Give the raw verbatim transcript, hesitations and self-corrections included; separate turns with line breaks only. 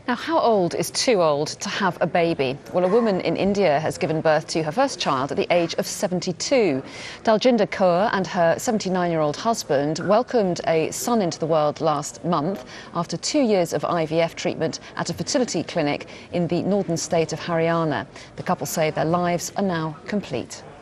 Now, how old is too old to have a baby? Well, a woman in India has given birth to her first child at the age of seventy-two. Daljinder Kaur and her seventy-nine-year-old husband welcomed a son into the world last month after two years of I V F treatment at a fertility clinic in the northern state of Haryana. The couple say their lives are now complete.